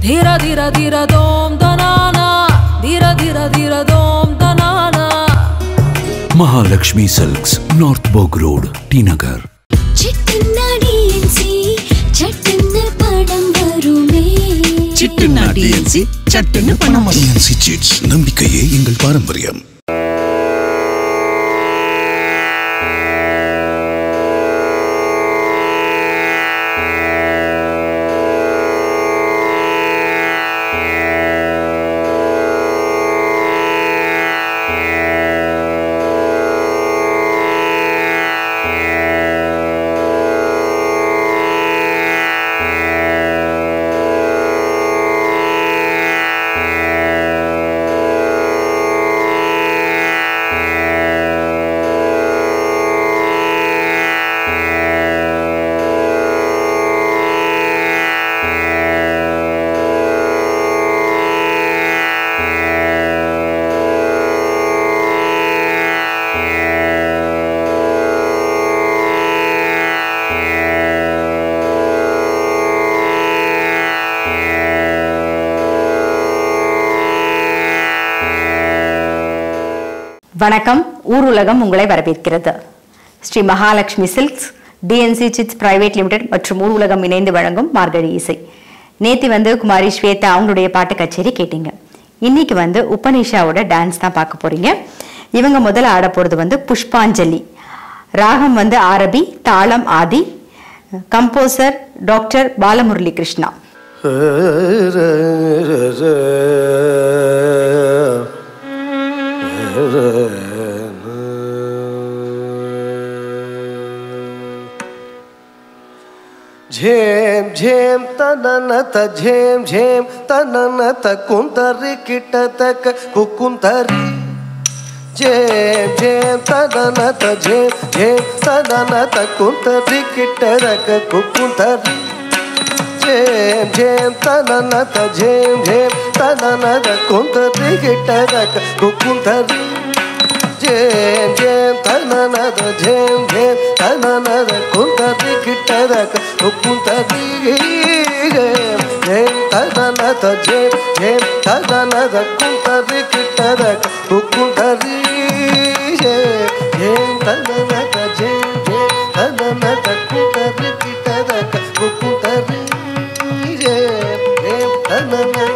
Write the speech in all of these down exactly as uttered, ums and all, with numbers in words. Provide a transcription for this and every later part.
धीरा धीरा धीरा दोम दनाना धीरा धीरा धीरा दोम दनाना Mahalakshmi silks north Boag road T Nagar நம்பிக்கையே எங்கள் பாரம்பரியம். வணக்கம். ஊர் உலகம் உங்களை வரவேற்கிறது. Sri Mahalakshmi silks, TNC chits private limited மற்றும் ஊர் உலகம் இணைந்து வழங்கும் மார்கழி இசை. நேத்தி வந்து குமாரி ஸ்வேதா அவங்களுடைய பாட்டு கச்சேரி கேட்டீங்க. இன்னைக்கு வந்து உபனிஷாவோட டான்ஸ் தான் பார்க்க போறீங்க. இவங்க முதல்ல ஆட போறது வந்து புஷ்பாஞ்சலி. ராகம் வந்து ஆரபி, தாளம் ஆதி. Composer doctor Balamurali Krishna. झेम झेम तननत झेम झेम तननत कुंतरी किटतक कुकुंतरी झेम झेम तननत झेम झेम तननत कुंतरी किटतक कुकुंतरी झेम झेम तननत झेम झेम तननत कुंतरी किटतक कुकुंतरी झेम झेम तननत झेम झेम तननत कुंतरी किटतक कुकुंतरी झेम झेम तननत झेम झेम तननत कुंतरी किटतक कुकुंतरी झेम झेम तननत झेम झेम तननत कुंतरी किटतक कुकुंतरी झेम झेम तननत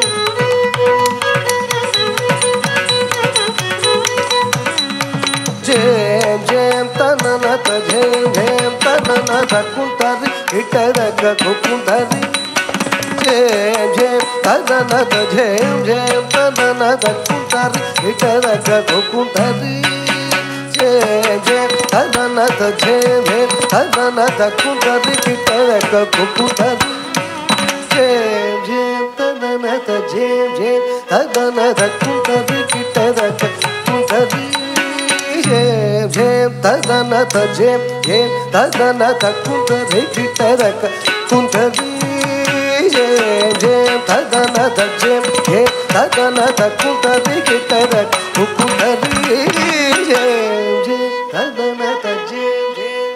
झेम झेम तननत झेम झेम तननत कुंतरी किटतक कुकुंतरी झेम झेम तननत झेम झेम तननत कुंतरी किटतक कुकुंतरी झेम झेम तननत झेम झेम तननत कुंतरी किटतक कुकुंतरी झेम झेम तननत झेम झेम तननत कुंतरी किटतक कुकुंतरी झेम झेम तननत झेम झेम तननत कुंतरी किटतक कुंतरी झेम झेम तननत झेम झेम तननत कुंतरी किटतक कुकुंतरी झेम झेम तननत झेम झेम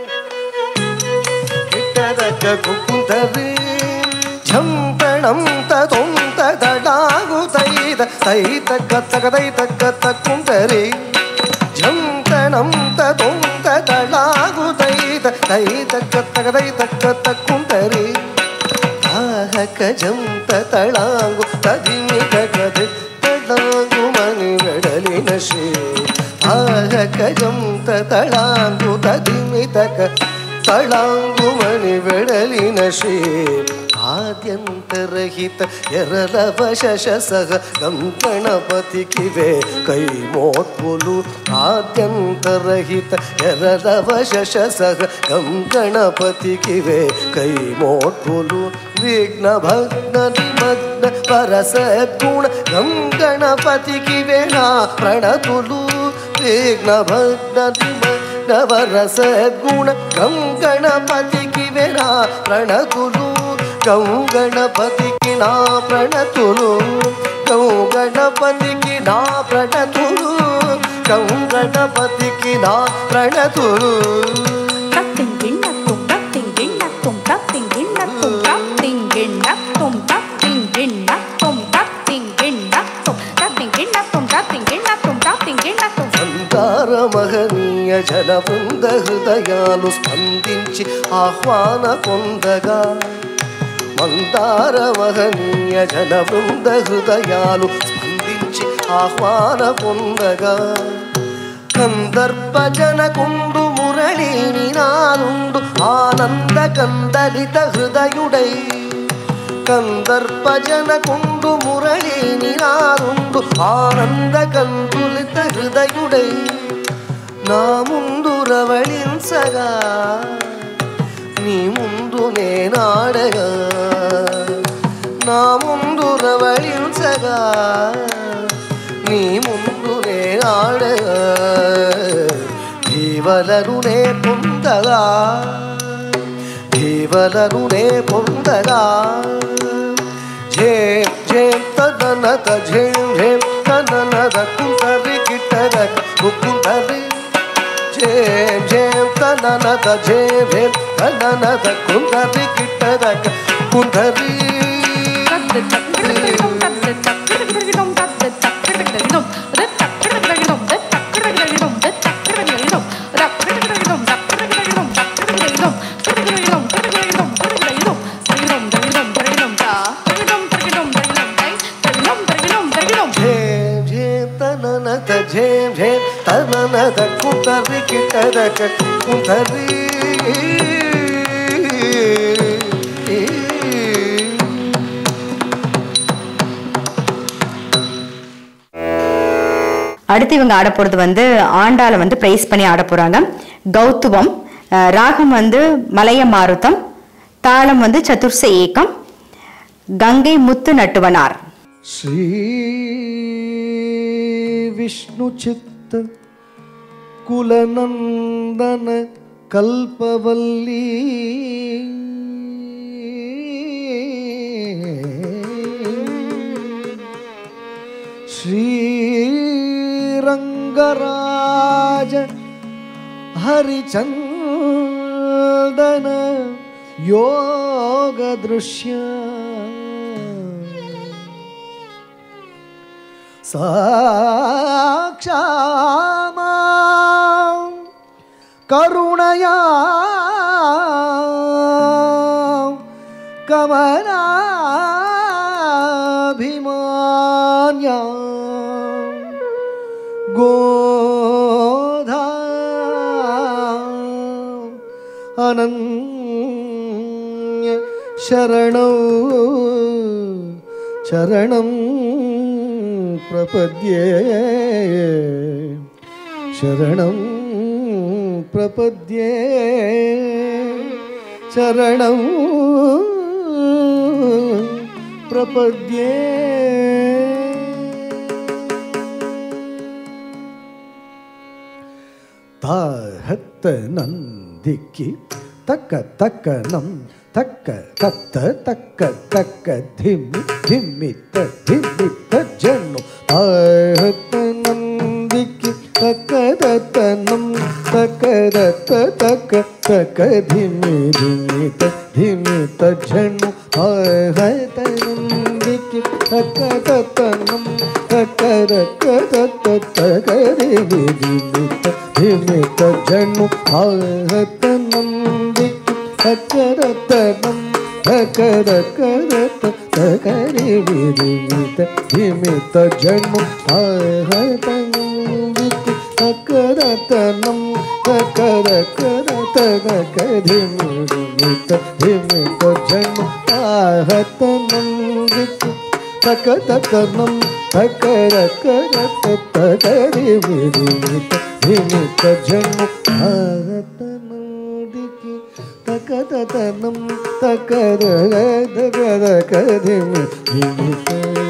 किटतक कुकुंतरी झंपणं ततों तदडागु तैत तैतक तकदैतक तकुंतरी झंपणं ततों तदडागु तैत तैतक तकदैतक तकुंतरी आहक झंत तळांगु तदिमितक तळांगु मनि वेडलिन श्री आहक झंत तळांगु तदिमितक तळांगु मनि वेडलिन श्री आद्यंतरहित यरलवशशसह गं गणपति किवे कೈ मोत्पुलु आद्यंतरहित यरलवशशसह गं गणपति किवे कೈ मोत्पुलु विघ्न भग्न निमग्न परसद्गुण गं गणपति किवे ना प्रणतुलु विघ्न भग्न निमग्न परसद्गुण गं गणपति किवे ना प्रणतुलु गौ गणपति की ना प्रणतुलु गौ गणपति की ना प्रणतुलु गौ गणपति की ना प्रणतुलु तक तिंगिण तुम तक तिंगिण तुम तक तिंगिण तुम तक तिंगिण జనవృంద హృదయాలు స్పందించి ఆహ్వాన పొందగా మందార మహనీయ జనవృంద హృదయాలు స్పందించి ఆహ్వాన పొందగా కందర్ప జనకుండు మురళీని నానుండు ఆనంద కందలిత హృదయుడై కందర్ప జనకుండు మురళీని నానుండు ఆనంద కందులిత హృదయుడై నా ముందు రవళించగా నీ ముందు నేనాడగా నా ముందు రవళించగా నీ ముందు నేనాడగా జీవలను నే పొందగా జీవలను నే పొందగా ఝేం ఝేం తదనత ఝేం ఝేం తననద కుంతరి కిట్టద కుంతరి ఝేం ఝేం తననద ఝేం ఝేం తననద కుంతరి కిట్టద కుంతరి ఝేం ఝేం తననద కుంతరి కిట్టద కుంతరి அடுத்து இவங்க ஆட போறது வந்து ஆண்டால வந்து பிரைஸ் பண்ணி ஆட போறாங்க. கௌத்துவம், ராகம் வந்து மலைய மாருதம், தாளம் வந்து சதுர்ச ஏகம், கங்கை முத்து நட்டுவனார். ஸ்ரீ விஷ்ணு சித்த குலநந்தன கல்பவல்லி ஸ்ரீரங்கராஜ ஹரிச்சந்தன யோக திருஷ்ய சாக்ஷாமா கருணயா கமலாபிமான்யா கோதா அனன்ய சரணௌ சரணம் பிரபத்யே சரணம் பிரபத்யே சரணம் பிரபத்யே. தாஹத்த நந்திக்கு தக்க தக்க நம் தக்க தத்த தக்க தக்க திம்மி திம்மித்த திம்மித்த ஜன்னு தாஹத்த நந்திக்கு தக்க தத்த நம் தக்க தத்த தக்க தக்க திம்மி திம்மித்த திம்மித்த ஜன்னு தாஹத்த நந்திக்கு தக்க தத்த நம் தக்க தக்க தத்த தக்க திம்மி திம்மித்த திமித்த ஜன்னு ஆஹத்த நந்திக்கு தக்கரத்தனம் தக்கரக்கரத்த தகரி விரிமித்த திமித்த ஜன்னு ஆஹத்த நந்திக்கு தக்கரத்தனம் தக்கரக்கரத்த தகரி விரிமித்த திமித்த ஜன்னு ஆஹத்த நந்திக்கு தக்கரத்தனம் தக்கரக்கரத்த தகரி விரிமித்த திமித்த ஜன்னு ஆஹத்த நந்திக்கு தக்கதனம் தக்கரகதகதகதிமி திமித்த.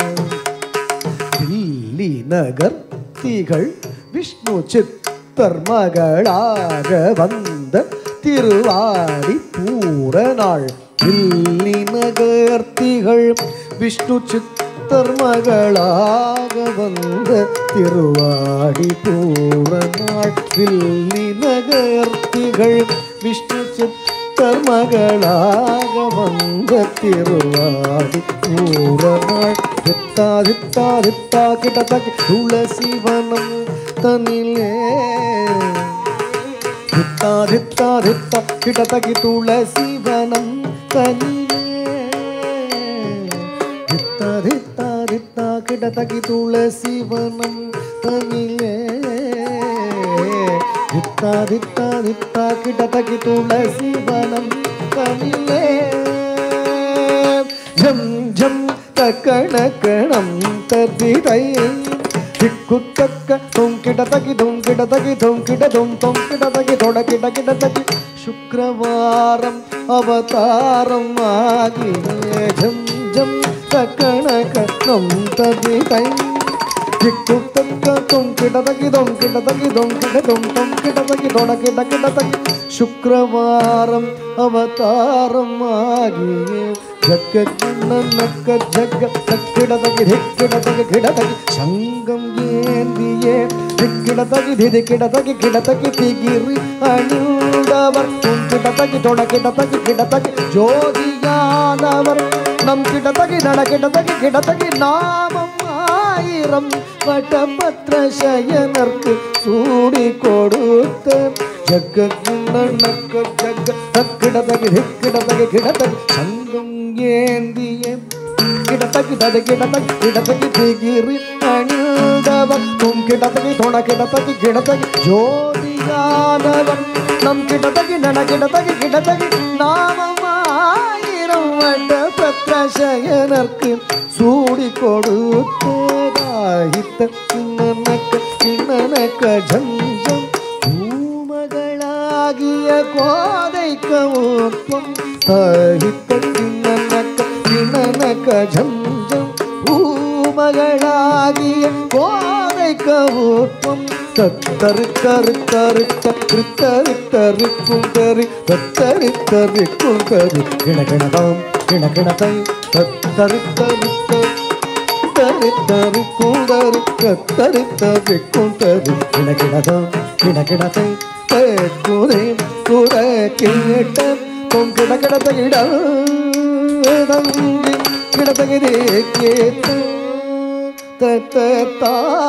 தில்லி நகர் திகழ் விஷ்ணு சித்தர் மகளாக வந்த திருவாடி பூர நாள். தில்லி நகர் திகழ் விஷ்ணு சித்தர் மகளாக வந்த திருவாடி பூர நாள். தில்லி நகர் திகழ் விஷ்ணு சித்தர் மகளாக வந்த திருவாடி பூர நாள். தித்தா தித்தா தித்தா கிட்டத்தக்க துளசி வனம் தனிலே धित्ता धित्ता धित्ता किटतकि तुलसीवनं तनिले धित्ता धित्ता धित्ता किटतकि तुलसीवनं तनिले धित्ता धित्ता धित्ता किटतकि तुलसीवनं तनिले झम झम तकणकणं तद्धितै दिक्कुत्तक्क धुम किटतकि धुम किटतकि धुम किट धुम धुम किटतकि थोड़ किट किटतकि शुक्रवारं अवतारं आगिये झम झम तकणकणं तद्धितै दिक्कुत्तक्क धुम किटतकि धुम किटतकि धुम किट धुम धुम किटतकि थोड़ किट किटतकि शुक्रवारं अवतारं आगिये जग नक्क जग तक्किडतकि धिक्किडतकि किडतकि संगम ஏந்தியே திக்கிடதகி திதிக்கிடதகி கிடதகி திகிரி அணிந்தவர் உன் கிடதகி தொடக்கிடதகி கிடதகி ஜோதியானவர் நம் கிடதகி நடக்கிடதகி கிடதகி நாமம் ஆயிரம் வட்டபத்ர சயனர்க்கு சூடி கொடுத்த ஜக நக்க ஜக தக்கிடதகி திக்கிடதகி கிடதகி சங்கம் ஏந்தியே கிடதகி தத கிடதகி கிடதகி திகிரி அணிந்தவர் உன் கிடதகி தொட கிடதகி கிடதகி ஜோதியானவர் நம் கிடதகி நட கிடதகி கிடதகி நாமமாயிரம் வட்டபத்ர சயனர்க்கு சூடி கொடுத்ததாயித்த கிண்ணனக்க கிண்ணனக்க ஜஞ்சம் பூமகளாகிய கோதைக்க ஊப்பம் தாயித்த கிண்ணனக்க கிண்ணனக்க ஜஞ்சம் பூமகளாகிய கோதைக்க ஊப்பம் தத்தருத்தருத்தருத்த கிருத்தருத்தருக்கும் கரி தத்தருத்தருக்கும் கரி கிணகிணதாம் கிணகிணதை தத்தருத்தருத்த தருத்தருக்கும் கரி தத்தருத்தருக்கும் கரி கிணகிணதாம் கிணகிணதை குதை குத கேட்ட பொன் கிடக்கிடத்த இடங்கி கிடத்தகிதே கேட்ட தத்தா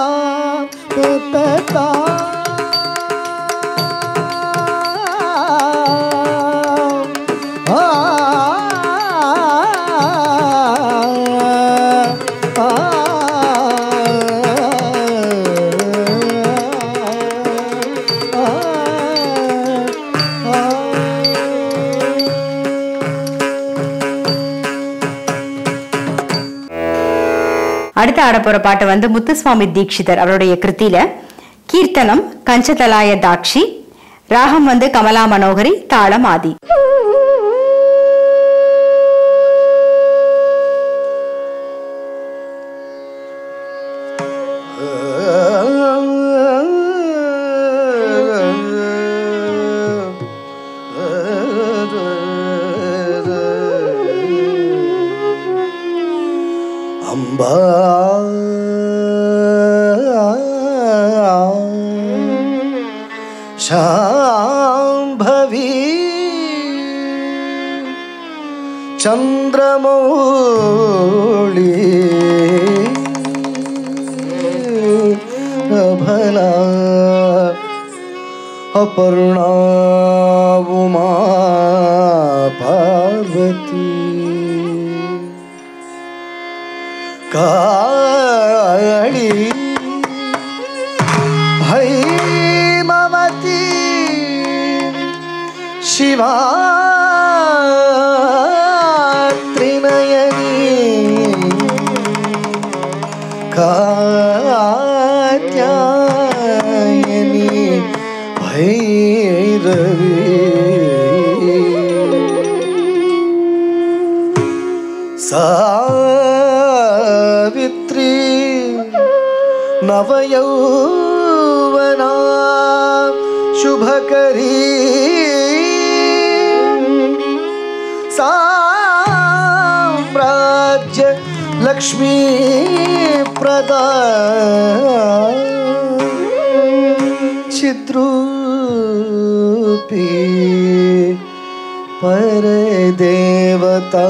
தத்தா ஆ அடுத்து ஆடப்போற பாட்டு வந்து முத்துசுவாமி தீட்சிதர் அவருடைய கிருத்தியில கீர்த்தனம் கஞ்சதலாய தாட்சி, ராகம் வந்து கமலா மனோகரி, தாளம் ஆதி. அம்பா சாம்பவி சந்திரமௌளி அபலா அபர்ணா உமா பார்வதி காளி ஹைமவதி சிவா த்ரிநயனி காத்யாயனி பைரவி சாவித்ரி நவயௌவனா शुभकरी साम्राज्य लक्ष्मी प्रदा चिद्रूपी परदेवता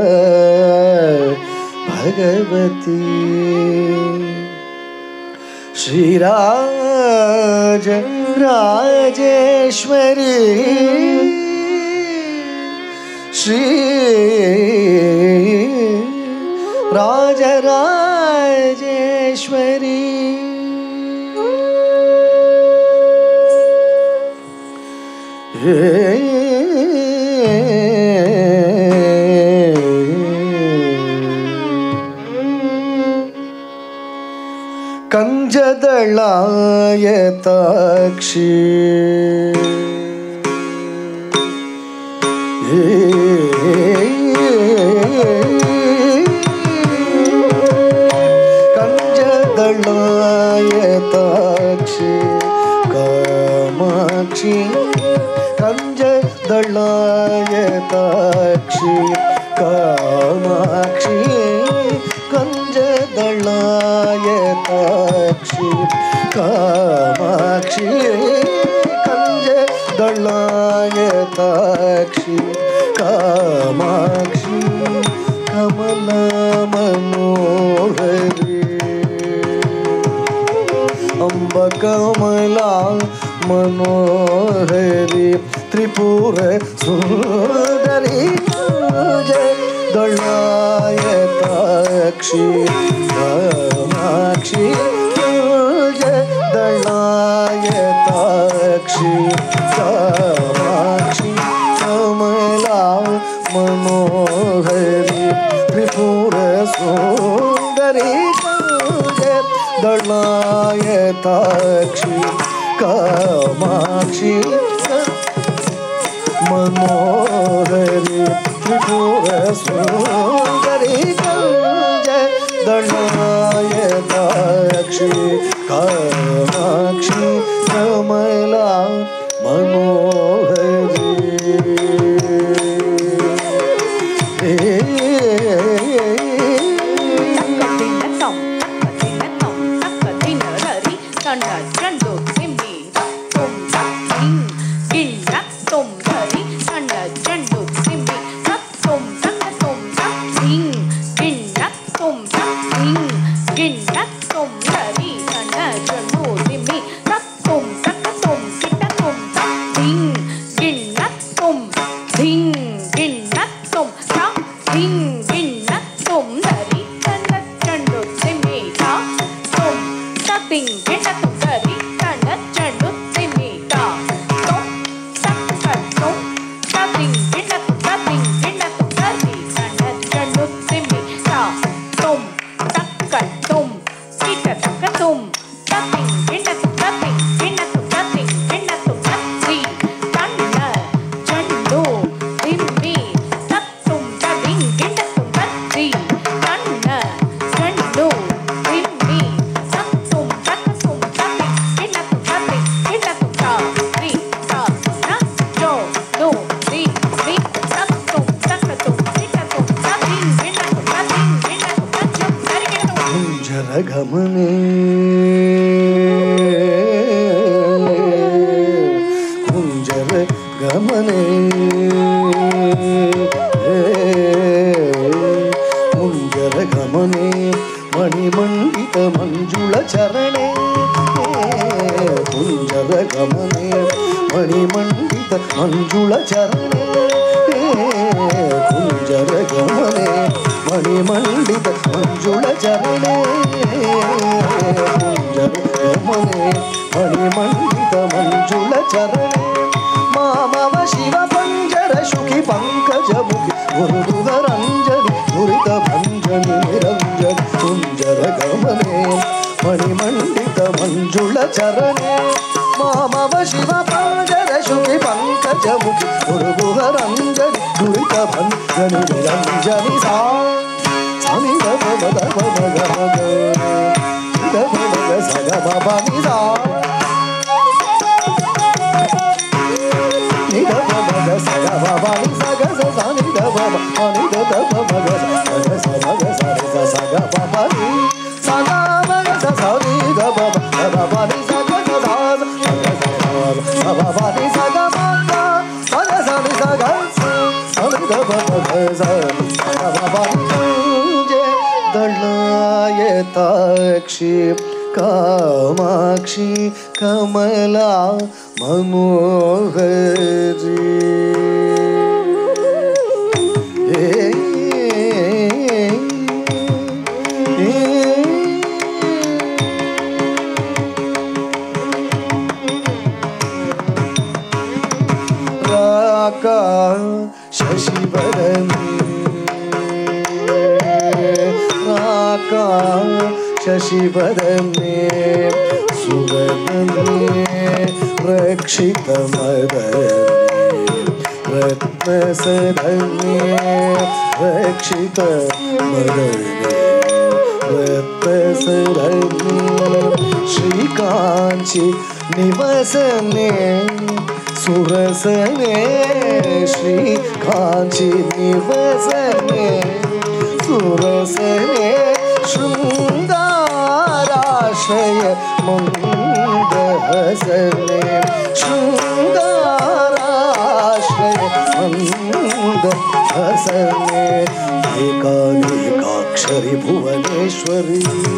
भगवती श्रीराज राजेश्वरी श्री राज राजेश्वरी कंजदलायताक्षी कंजदलायताक्षी कामाक्षी कंजदलायताक्षी कामाक्षी कंजदलायताक्षी कामाक्षी कंजदलायताक्षी कामाक्षी कमला मनोहरी अम्ब कमला मनोहरी त्रिपुर सुंदरी दलायताक्षी कामाक्षी दलायताक्षी कामाक्षी कमला मनोहरी त्रिपुर सुंदरी दलायताक्षी कामाक्षी मनोहरी त्रिपुर सुंदरी दलायताक्षी कामाक्षी कमला मनोहरी गमने कुंजर गमने कुंजर गमने मणिमंडित मंजुल चरणे कुंजर गमने मणिमंडित मंजुल चरणे कुंजर गमने मणिमंडित मंजुल चरणे कुंजर गमने मणिमंडित मंजुल चरणे मामव शिव पंजर शुखि पंकज मुखि गुरुदुधरंजनि दुरित भंजनि निरंजन कुंजर गमने मणिमंडित मंजुल चरणे मामव शिव पंजर शुखि पंकज मुखि गुरुदुधरंजनि दुरित भंजनि निरंजनि सा नि द प द प म ग म ग द प म ग स ग म प नि सा नि द प म ग स ग म प नि सा ग स सा नि द प म नि द द प म ग स ग स म ग स रे स स ग प प नि सा ग म ग स सा नि द प म ग प प नि सा ग स सा स ग प प नि सा ग म ग सा ग स नि सा ग स नि द प म ग स ग प प नि दलायताक्षी காமாட்சி கமலா மனோகரி ராகா சசிவதனி ராகா शशिवदने सुवदने रक्षितमदने रत्नसदने रक्षितमदने रत्नसदने श्रीकाञ्ची निवसने सुरसने श्रीकाञ्ची निवसने सुरसने शृङ्गाराश्रय मन्दहसने शृङ्गाराश्रय मन्दहसने एकानेकाक्षरि भुवनेश्वरी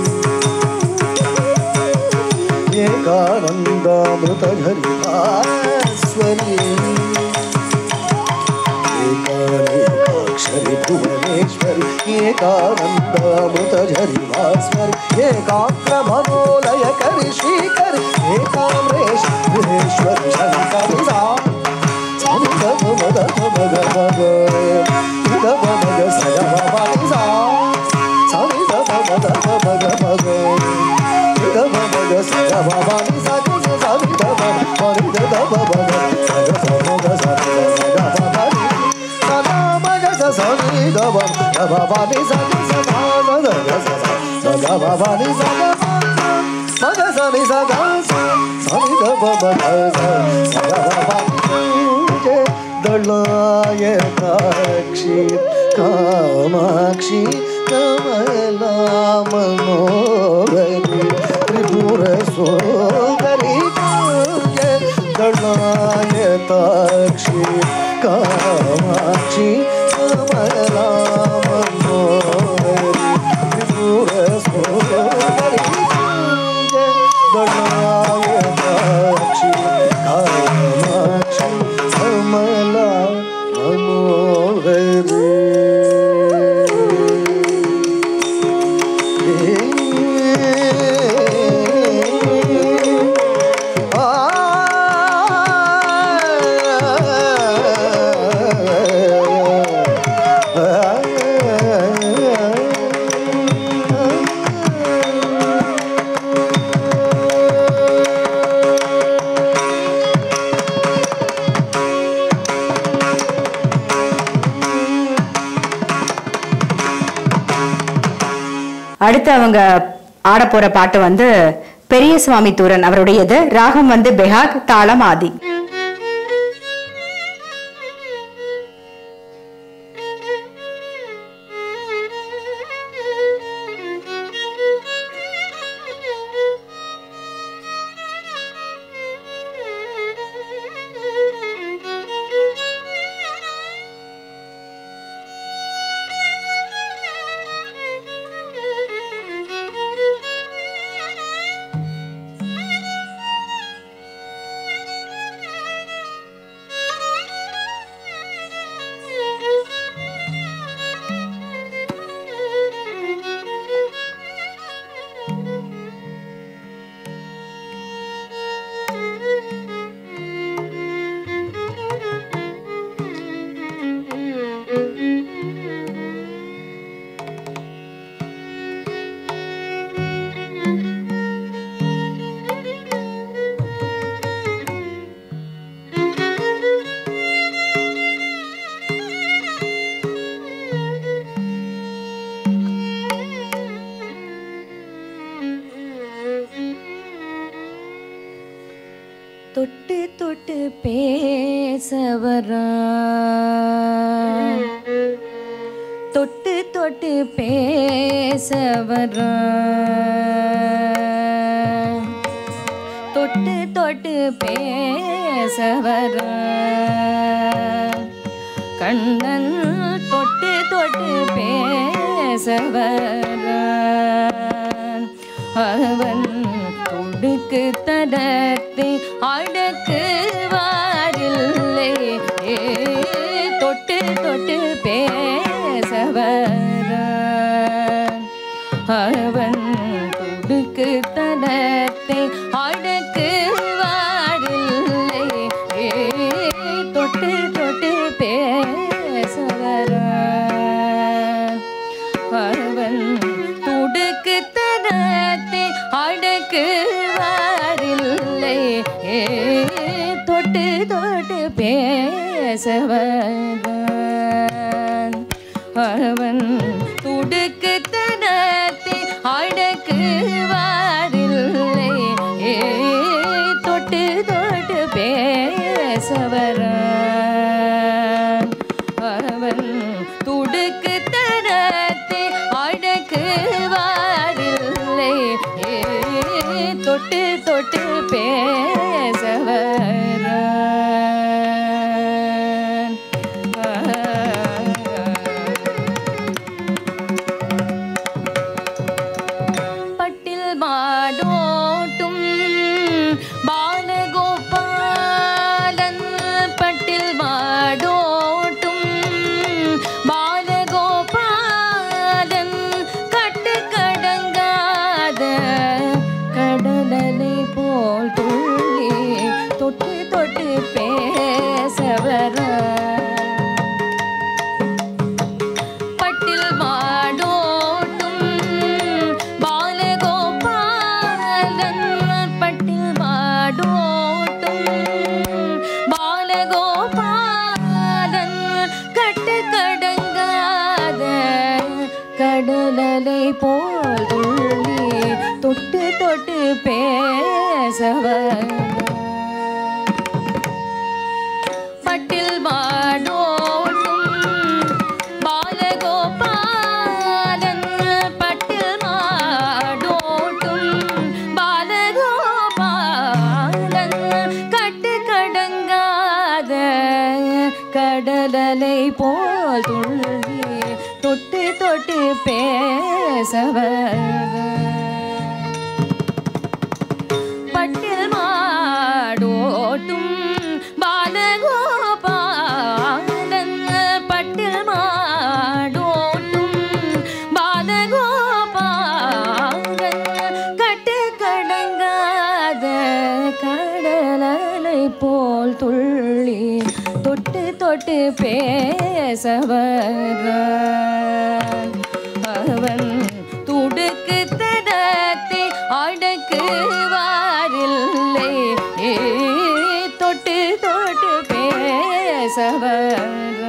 एकानन्दामृतझरि भास्वरी एकानेकाक्षरि भुवनेश्वरी एकानन्दामृतझरि भास्वरी एकाग्रमनोलयकरि श्रीकरि एकाम्रेश्वरी शङ्करि सा दलायताक्षी कामाक्षी कमला मनोहरी त्रिपुरसुन्दरी दलायताक्षी कामाक्षी कमला मनोहरी त्रिपुरसुन्दरी दलायताक्षी कामाक्षी कमला मनोहरी அடுத்து அவங்க ஆட போற பாட்டு வந்து பெரிய சுவாமி தூரன் அவருடையது. ராகம் வந்து பெஹாக், தாளம் ஆதி. தொட்டு தொட்டு பேசவரா, தொட்டு தொட்டு பேசவரா, தொட்டு தொட்டு பேசவரா, கண்ணன் தொட்டு தொட்டு பேசவரா, அவன் துடுக்கு தனத்தை அடக்குவாரில்லை தொட்டு தொட்டு பேசவர அவன் துடுக்கு தனத்தை அடக்குவாரில்லை தொட்டு தொட்டு பேசவர அவன் துடுக்கு தனத்தை அடக்குவாரில்லை தொட்டு தொட்டு பேசவன் அவன் துடுக்கு தனத்தை அடக்குவாரில்லை தொட்டு தொட்டு பேசவரான் அவன் துடுக்கு தனத்தை அடக்குவாரில்லை தொட்டு தொட்டு பேசவரான் பட்டில் மாடோட்டும் பாலகோபாலன் பட்டில் மாடோட்டும் பாலகோபாலன் கட்டு கடங்காத கடலலை போல் துள்ளி தொட்டு தொட்டு பேசவர பட்டில் மாடோட்டும் பாலகோபாலன் பட்டில் மாடோட்டும் பாலகோபாலன் கட்டு கடங்காத கடலலை போல் துள்ளி தொட்டு தொட்டு பேசவர பட்டில் மாடோட்டும் பாலகோபாலன் பட்டில் மாடோட்டும் பாலகோபாலன் கட்டு கடங்காத கடலலை போல் துள்ளி தொட்டு தொட்டு பேசவர பட்டில் மாடோட்டும் பாலகோபாலன் பட்டில் மாடோட்டும் பாலகோபாலன் கட்டு கடங்காத கடலலை போல் துள்ளி தொட்டு தொட்டு பேசவர அவன் துடுக்கு தனத்தை அடக்குவாரில்லை தொட்டு தொட்டு பேசவர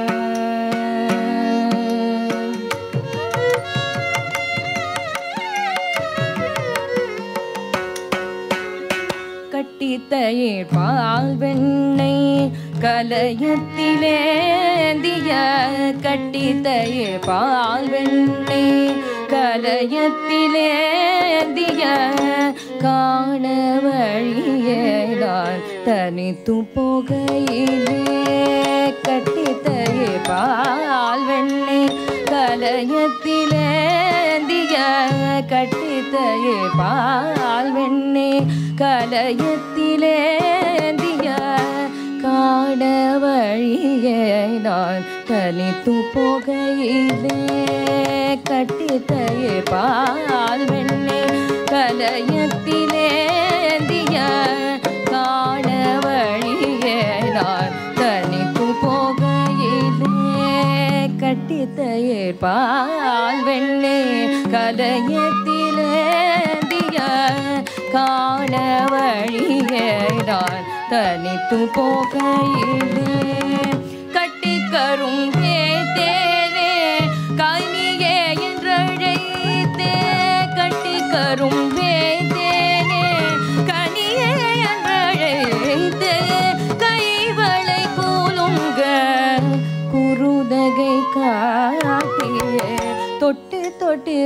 கட்டித்தயிர் பால் வெண்ணெய் கலயத்திலேந்திய கட்டித்தயிர் பால் வெண்ணெய் கலயத்திலேந்திய காண வழியே நான் தனித்து போகையிலே கட்டித்தயிர் பால் வெண்ணெய் கலயத்திலேந்திய கட்டித்தயிர் பால் வெண்ணெய் கலயத்திலேந்திய காண வழியே நான் தனித்து போகையிலே கட்டித்தயிர் பால் வெண்ணெய் கலயத்திலேந்திய காண வழியே நான் தனித்து போகையிலே கட்டித்தயிர் பால் வெண்ணெய் கலயத்திலேந்திய காண வழியே நான் தனித்து போகையிலே கட்டி கரும்பே தேரே கனியே என்றழைத்தே கட்டி கரும்பே தேனே கனியே என்றழைத்தே கைவளை கூலுங்க குருதகை காட்டியே தொட்டு தொட்டு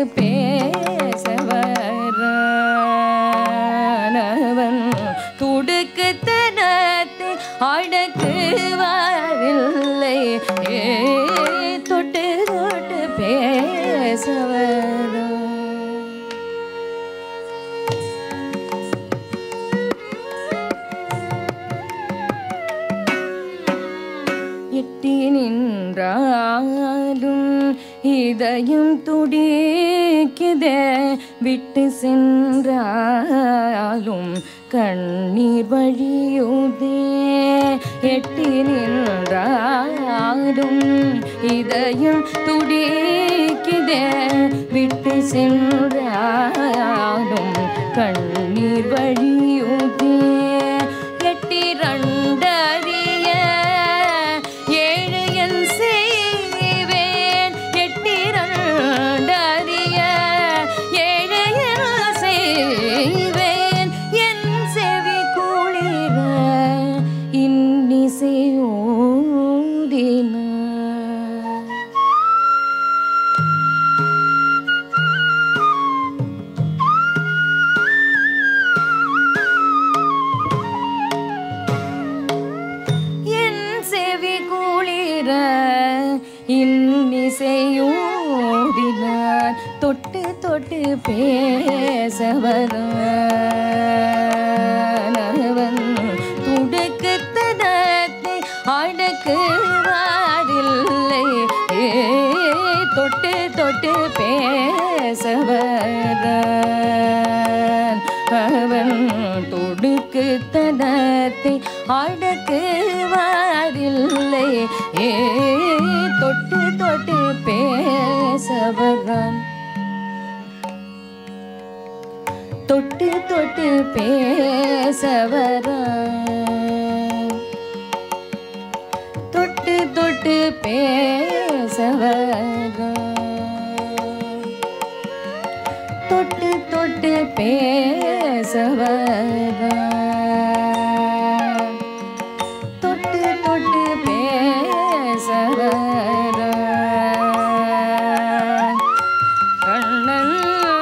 பேசவரவன் துடுக்கு தனத்தை அடக்குவாரில்லை தொட்டு தொட்டு பேசவர துடிக்குதே விட்டு சென்றாலும் கண்ணீர் வழியுதே எட்டி நின்றாடும் இதயம் துடிக்குதே விட்டு சென்றாலும் கண்ணீர் வழியுதே எட்டி ரண்டறிய ஏழு என் செய்வேன் எட்டி ரண்டறிய ஏழு என் செய்வேன் என் செவி குளிர இன்னிசையோதின இன்னிசையோதினார் தொட்டு தொட்டு பேசவரவன் துடுக்கு தனத்தை அடக்குவாரில்லை தொட்டு தொட்டு பேசவரன் அவன் துடுக்கு தனத்தை அடக்குவாரில்லை ஏ தொட்டு தொட்டு பேசவரான் தொட்டு தொட்டு பேசவரான் தொட்டு தொட்டு பேசவரான் தொட்டு தொட்டு பேசவரான் தொட்டு தொட்டு பேசவரான் கண்ணன்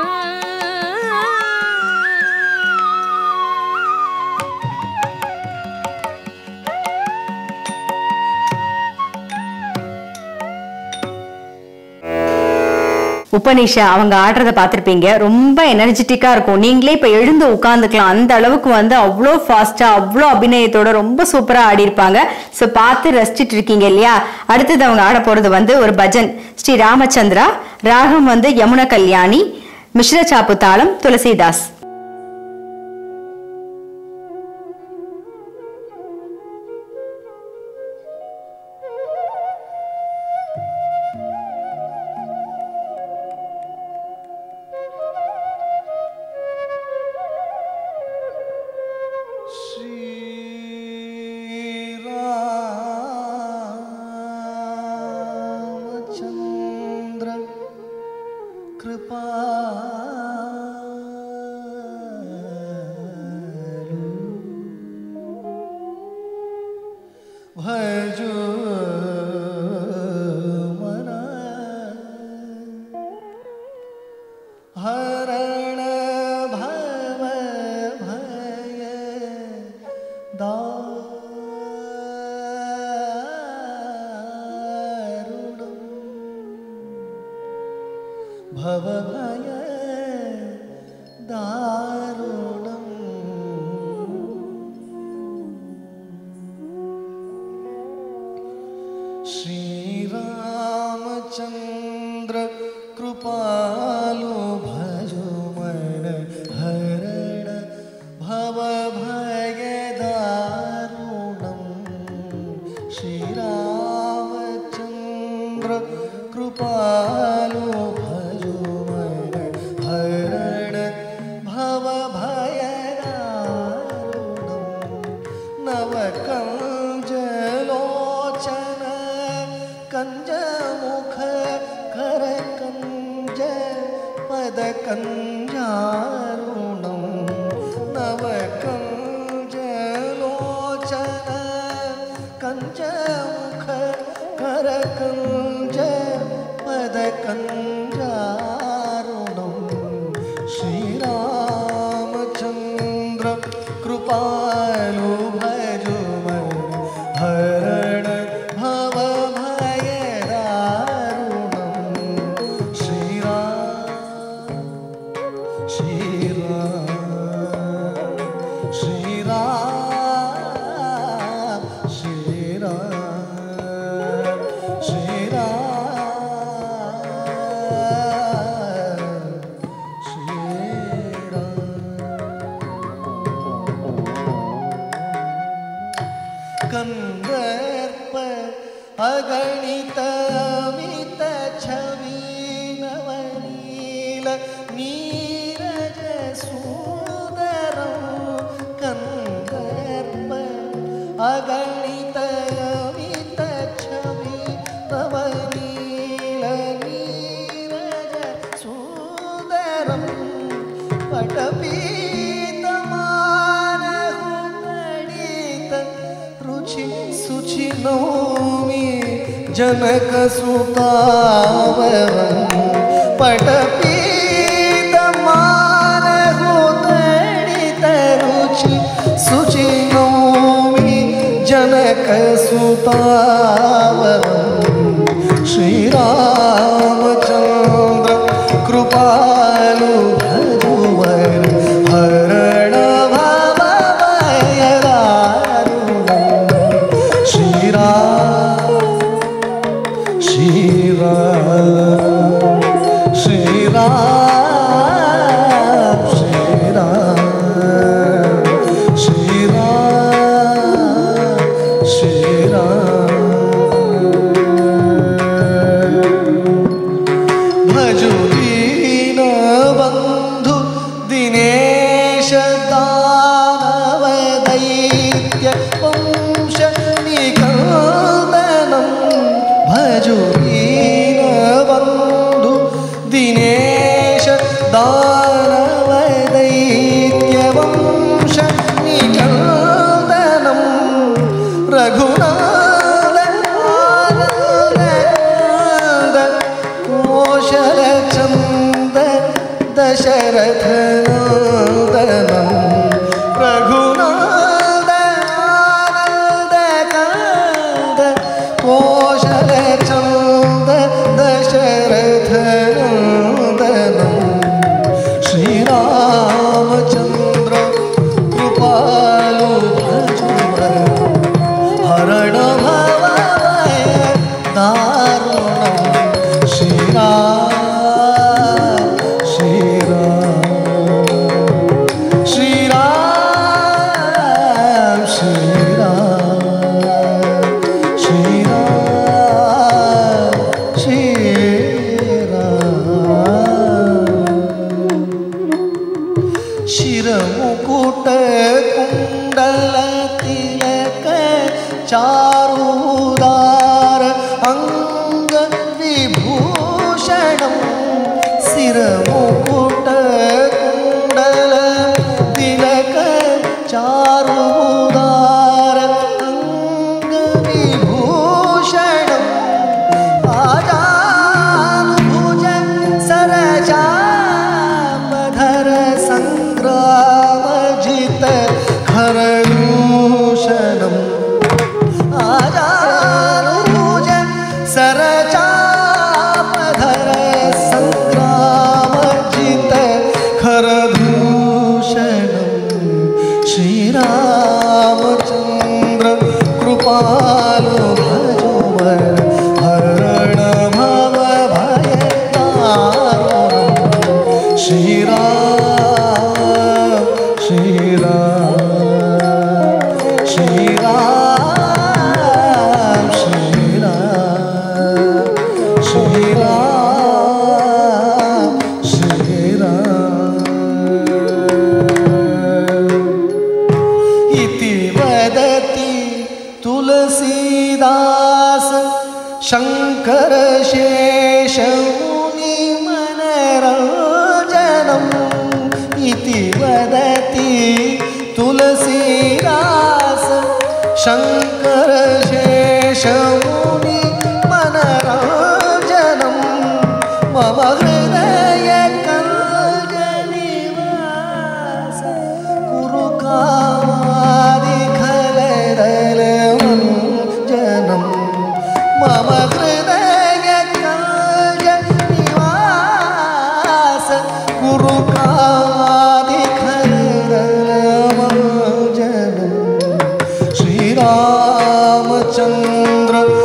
உபனிஷா அவங்க ஆடுறத பார்த்துருப்பீங்க. ரொம்ப எனர்ஜெட்டிக்கா இருக்கும். நீங்களே இப்ப எழுந்து உட்காந்துக்கலாம். அந்த அளவுக்கு வந்து அவ்வளோ ஃபாஸ்டா அவ்வளோ அபிநயத்தோட ரொம்ப சூப்பரா ஆடி இருப்பாங்க. ஸோ பார்த்து ரசிச்சிட்டு இருக்கீங்க இல்லையா? அடுத்தது அவங்க ஆட போறது வந்து ஒரு பஜன். ஸ்ரீ ராமச்சந்திரா, ராகம் வந்து யமுன கல்யாணி, மிஸ்ர சாப்பு தாளம் துளசிதாஸ். अगणित अमित छवि नवनील नीरज सुंदरं कंदर्प अगणित अमित छवि नवनील नीरज सुंदरं पटपीतमान हुमणित रुचि सुचिनौमि जनक सुतावरं पटपीतमान हुमणित रुचि सुचिनौमि जनक सुतावरं श्रीरामचंद्र कृपालु भजुवर हरण भवभय दारुणं श्रीराम श्रीराम श्रीराम श्रीराम श्रीराम श्रीराम भजु दीन बंधु दिनेश दानव दैत्य वंश निकंदनं भजु दीन बंधु दिनेश दानव दैत्य वंश निकंदनं रघुनाथ आनंद कौशल चंद दशरथ नंदनं रघुनाथ आनंद कंद कौशल चंद दशरथ नंदनं श्रीरामचंद्र कृपालु भजुवर हरण भवभय दारुणं श्रीराम श्रीराम श्रीराम श्रीराम श्रीराम श्रीराम शिरमुकुट कुंडल तिलक चारुदार अंग विभूषणं सिरमुकुट कुंडल तिलक चारुदार अंग विभूषणं आजानुभुज सरचापधर संग्रामजित खरदूषणं आजानुभुज सरचापधर संग्रामजित खरदूषणं श्रीरामचंद्र कृपालु भजुवर हरण भवभय दारुणं श्रीराम श्रीराम श्रीराम श्रीराम श्रीराम श्रीराम इति वदति तुलसीदास शंकर शेषमुनि मनरंजनम् इति वदति तुलसीदास शंकर शेषमुनि मनरंजनं मम हृदय कल्जनिवास कुरु कामादिखलदलमञ्जनं मम हृदय कल्जनिवास कुरु कामादिखलदलमञ्जनं श्रीरामचंद्र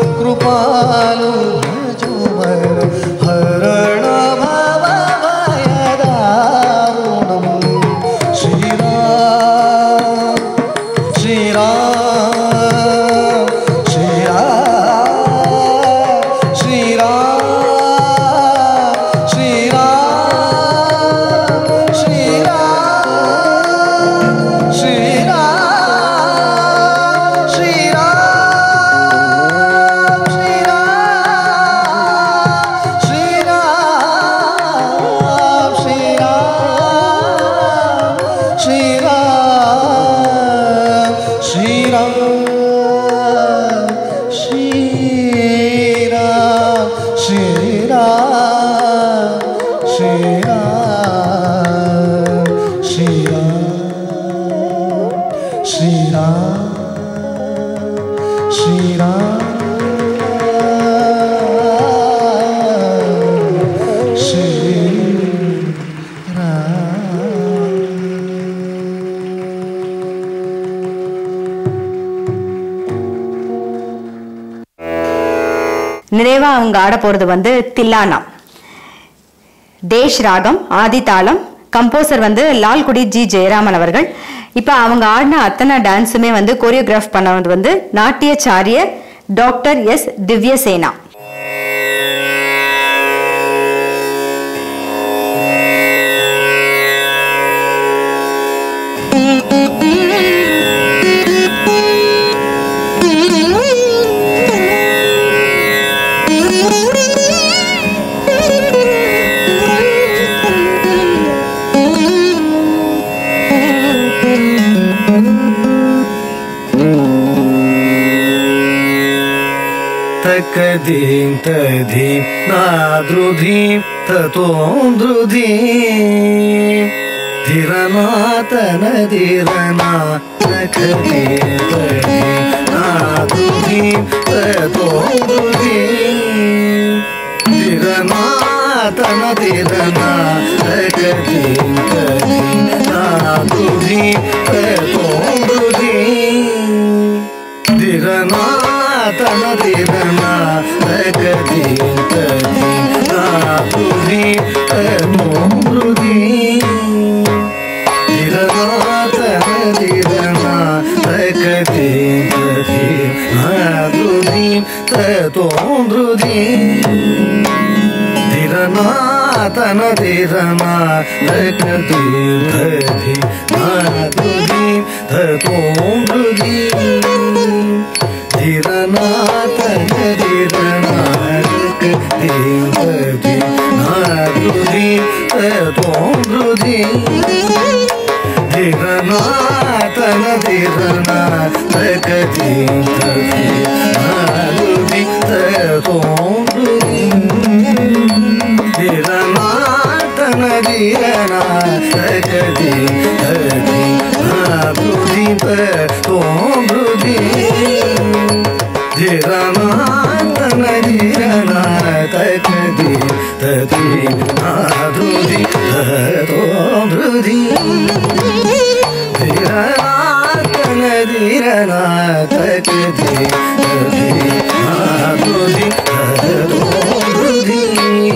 நிறைவா அவங்க ஆட போறது வந்து தில்லானா. தேஷ் ராகம், ஆதி தாளம். கம்போசர் வந்து லால்குடி ஜி ஜெயராமன் அவர்கள். இப்ப அவங்க ஆடின அத்தனை டான்ஸுமே வந்து கோரியோகிராஃப் பண்ணது வந்து நாட்டியச்சாரிய டாக்டர் எஸ் திவ்யசேனா. तकदीं तदीं नाद्रुधीं ततों द्रुधीं धीरनातनधीरना तकदीं तदीं नाद्रुधीं ततों द्रुधीं धीरनातनधीरना तकदीं तदीं नाद्रुधीं ततों द्रुधीं धीरना तन धीरना तकदीं तदीं नाद्रुधीं ततों द्रुधीं धीरना तन धीरना तकदीं तदीं नाद्रुधीं ततों द्रुधीं धीरना तन धीरना तकदीं तदीं नाद्रुधीं ततों द्रुधीं धीरना तन धीरना तकदीं तदीं नाद्रुधीं ततों द्रुधीं धीरना तन धीरना तकदीं तदीं नाद्रुधीं ततों द्रुधीं धीरना तन धीरना तकदीं तदीं नाद्रुधीं ततों द्रुधीं धीरना तन धीरना तकदीं तदीं नाद्रुधीं ततों द्रुधीं धीरना तन धीरना तकदीं तदीं नाद्रुधीं ततों द्रुधीं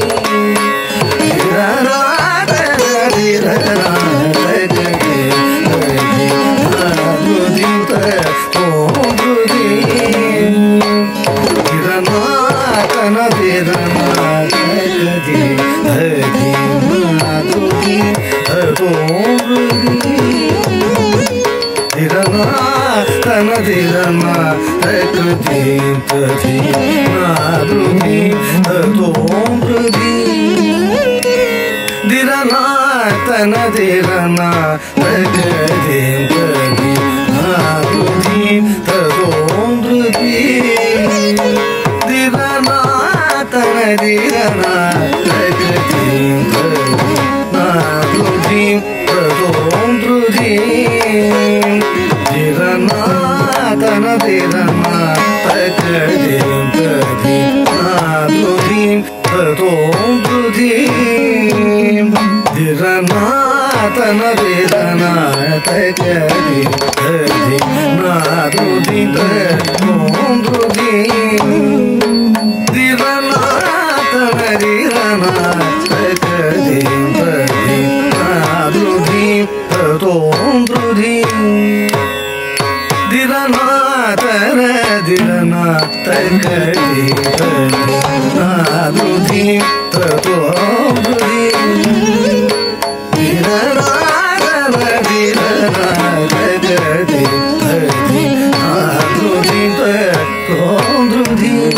धीरना तन धीरना तकदीं तदीं नाद्रुधीं ततों द्रुधीं धीरना तन धीरना तकदीं तदीं नाद्रुधीं ततों द्रुधीं धीरना तन धीरना तकदीं तदीं नाद्रुधीं ततों द्रुधीं धीरना तन धीरना तकदीं तदीं नाद्रुधीं ततों द्रुधीं धीरना तन धीरना तकदीं तदीं नाद्रुधीं ततों द्रुधीं धीरना तन धीरना तकदीं तदीं नाद्रुधीं ततों द्रुधीं धीरना तन धीरना तकदीं तदीं नाद्रुधीं ततों द्रुधीं धीरना तन धीरना तकदीं तदीं नाद्रुधीं ततों द्रुधीं धीरना तन धीरना तकदीं तदीं नाद्रुधीं ततों द्रुधीं धीरना तन धीरना तकदीं तदीं नाद्रुधीं ततों द्रुधीं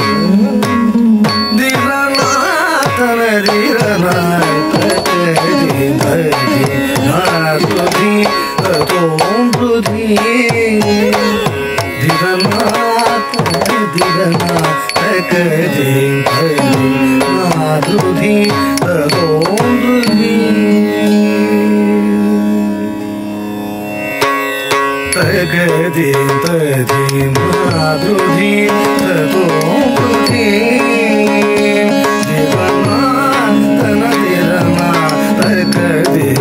धीरना तन धीरना तकदीं तदीं नाद्रुधीं ततों द्रुधीं धीरना तन धीरना तकदीं तदीं नाद्रुधीं ततों द्रुधीं तकदीं तदीं नाद्रुधीं ततों द्रुधीं धीरना तन धीरना तकदीं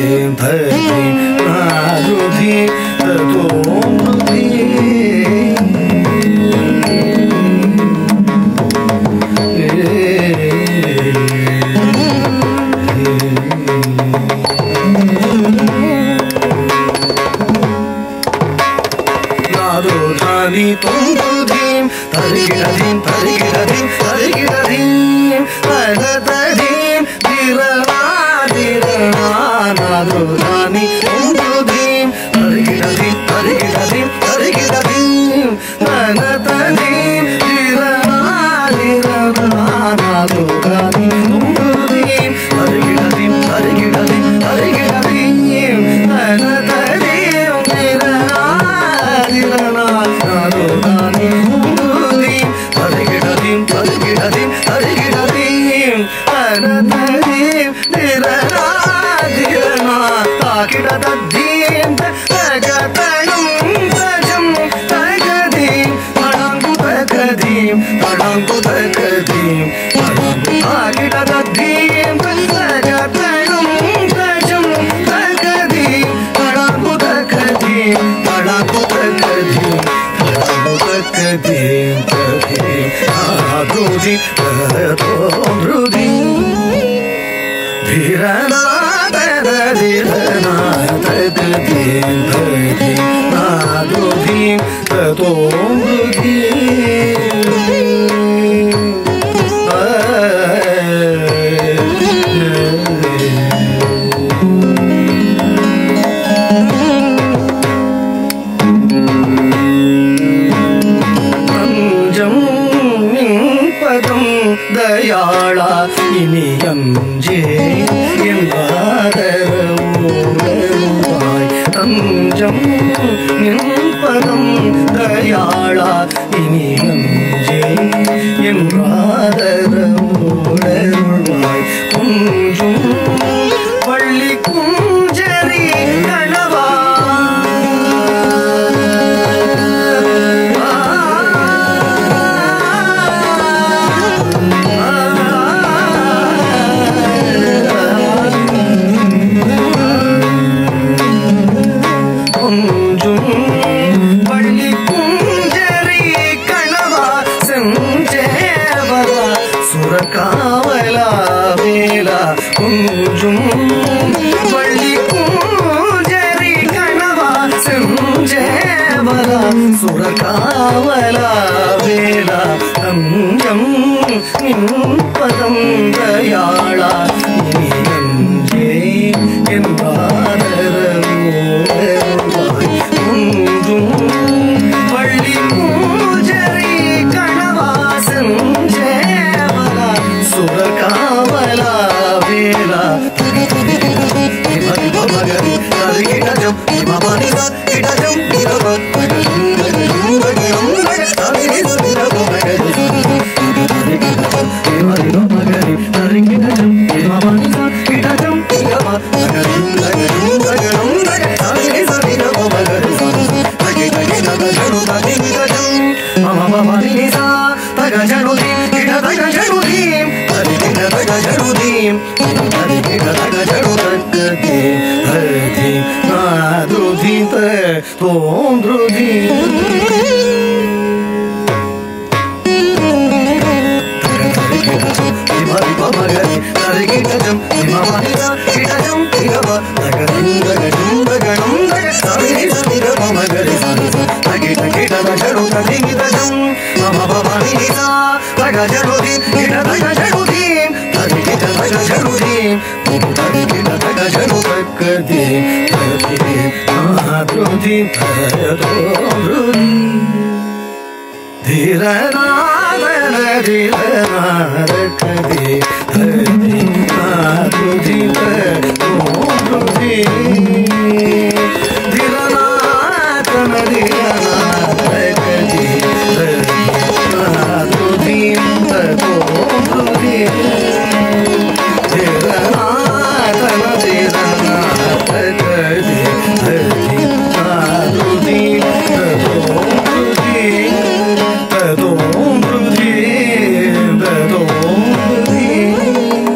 Tadom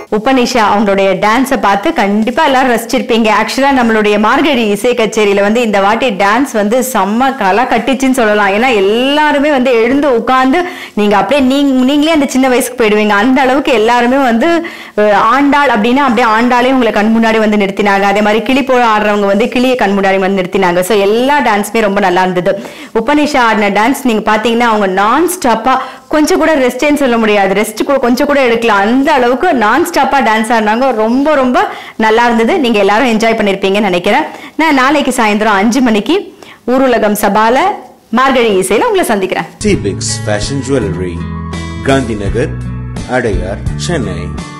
உபனிஷா அவங்களுடைய டான்ஸை பார்த்து கண்டிப்பா எல்லாரும் ரசிச்சிருப்பீங்க. ஆக்சுவலா நம்மளுடைய மார்கழி இசை கச்சேரியில வந்து இந்த வாட்டி டான்ஸ் வந்து செம்ம கலா கட்டிச்சுன்னு சொல்லலாம். ஏன்னா எல்லாருமே வந்து எழுந்து உட்கார்ந்து நீங்க அப்படியே நீங்க நீங்களே அந்த சின்ன வயசுக்கு போயிடுவீங்க. அந்த அளவுக்கு எல்லாருமே வந்து ஆண்டாள் அப்படின்னா அப்படியே ஆண்டாலே உங்களை கண் முன்னாடி வந்து நிறுத்தினாங்க. அதே மாதிரி கிளி போல ஆடுறவங்க வந்து கிளியை கண் முன்னாடி வந்து நிறுத்தினாங்க. ஸோ எல்லா டான்ஸுமே ரொம்ப நல்லா இருந்தது. உபனிஷா ஆடின டான்ஸ் நீங்க பாத்தீங்கன்னா அவங்க நான் ஸ்டாப்பா கொஞ்சம் கூட ரெஸ்ட்னு சொல்ல முடியாது, ரெஸ்ட் கூட கொஞ்சம் கூட எடுக்கலாம், அந்த அளவுக்கு நான் ஸ்டாப்பா டான்ஸ் ஆடினாங்க. ரொம்ப ரொம்ப நல்லா இருந்தது. நீங்க எல்லாரும் என்ஜாய் பண்ணிருப்பீங்கன்னு நினைக்கிறேன். நான் நாளைக்கு சாயந்தரம் அஞ்சு மணிக்கு ஊருலகம் சபால மார்கழி இசையில உங்களை சந்திக்கிறேன். T-Bix Fashion Jewelry, Gandhi Nagar, Adayar, Chennai.